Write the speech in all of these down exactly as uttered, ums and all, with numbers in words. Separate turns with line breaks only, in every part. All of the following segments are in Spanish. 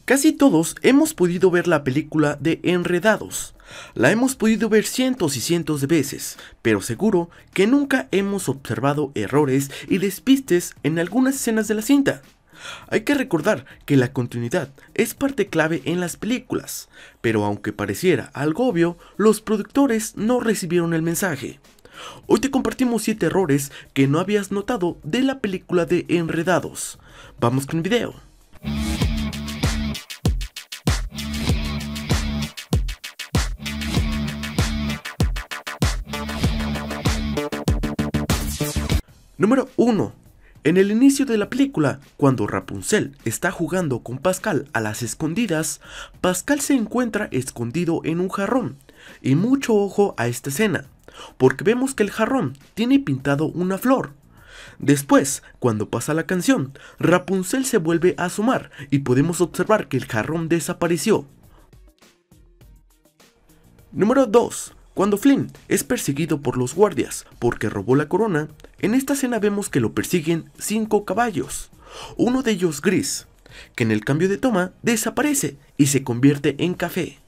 Casi todos hemos podido ver la película de Enredados. La hemos podido ver cientos y cientos de veces, pero seguro que nunca hemos observado errores y despistes en algunas escenas de la cinta. Hay que recordar que la continuidad es parte clave en las películas, pero aunque pareciera algo obvio, los productores no recibieron el mensaje. Hoy te compartimos siete errores que no habías notado de la película de Enredados. Vamos con el video. Número uno. En el inicio de la película, cuando Rapunzel está jugando con Pascal a las escondidas, Pascal se encuentra escondido en un jarrón. Y mucho ojo a esta escena, porque vemos que el jarrón tiene pintado una flor. Después, cuando pasa la canción, Rapunzel se vuelve a asomar y podemos observar que el jarrón desapareció. Número dos. Cuando Flynn es perseguido por los guardias porque robó la corona, en esta escena vemos que lo persiguen cinco caballos, uno de ellos gris, que en el cambio de toma desaparece y se convierte en café.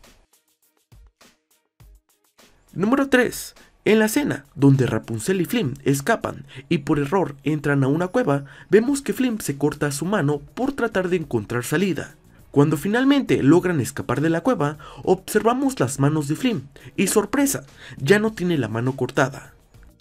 Número tres. En la escena donde Rapunzel y Flynn escapan y por error entran a una cueva, vemos que Flynn se corta su mano por tratar de encontrar salida. Cuando finalmente logran escapar de la cueva, observamos las manos de Flynn y sorpresa, ya no tiene la mano cortada.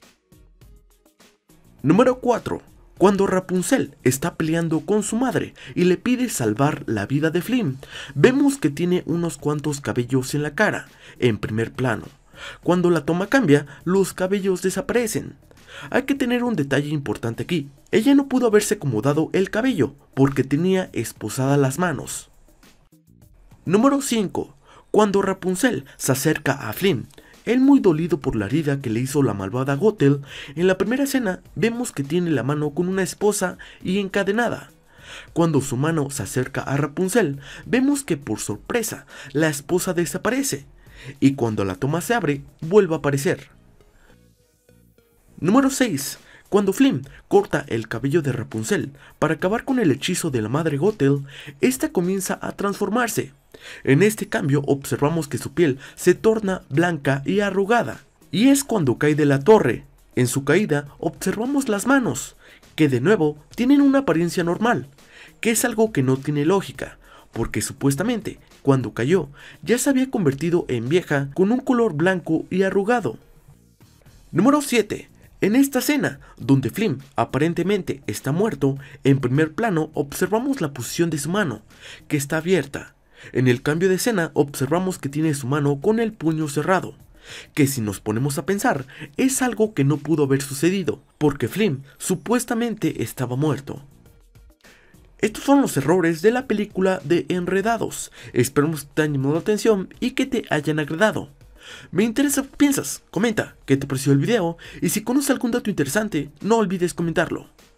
Número cuatro. Cuando Rapunzel está peleando con su madre y le pide salvar la vida de Flynn, vemos que tiene unos cuantos cabellos en la cara, en primer plano. Cuando la toma cambia, los cabellos desaparecen. Hay que tener un detalle importante aquí, ella no pudo haberse acomodado el cabello porque tenía esposadas las manos. Número cinco. Cuando Rapunzel se acerca a Flynn, él muy dolido por la herida que le hizo la malvada Gothel, en la primera escena vemos que tiene la mano con una esposa y encadenada. Cuando su mano se acerca a Rapunzel, vemos que por sorpresa la esposa desaparece, y cuando la toma se abre, vuelve a aparecer. Número seis. Cuando Flynn corta el cabello de Rapunzel para acabar con el hechizo de la madre Gothel, esta comienza a transformarse. En este cambio observamos que su piel se torna blanca y arrugada, y es cuando cae de la torre. En su caída observamos las manos, que de nuevo tienen una apariencia normal, que es algo que no tiene lógica, porque supuestamente cuando cayó ya se había convertido en vieja con un color blanco y arrugado. Número siete. En esta escena, donde Flynn aparentemente está muerto, en primer plano observamos la posición de su mano, que está abierta. En el cambio de escena observamos que tiene su mano con el puño cerrado, que si nos ponemos a pensar, es algo que no pudo haber sucedido, porque Flynn supuestamente estaba muerto. Estos son los errores de la película de Enredados. Esperamos que te hayan llamado la atención y que te hayan agradado. Me interesa qué piensas, comenta qué te pareció el video y si conoces algún dato interesante, no olvides comentarlo.